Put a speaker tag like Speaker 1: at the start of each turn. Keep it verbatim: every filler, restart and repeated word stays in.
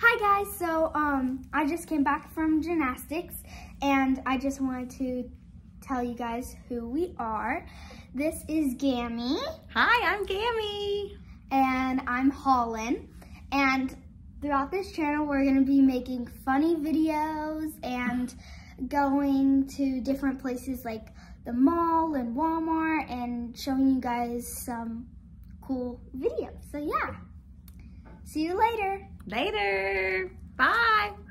Speaker 1: Hi guys, so um, I just came back from gymnastics and I just wanted to tell you guys who we are. This is Gammy.
Speaker 2: Hi, I'm Gammy.
Speaker 1: And I'm Holland. And throughout this channel, we're gonna be making funny videos and going to different places like the mall and Walmart and showing you guys some cool videos. So yeah, see you later.
Speaker 2: Later. Bye.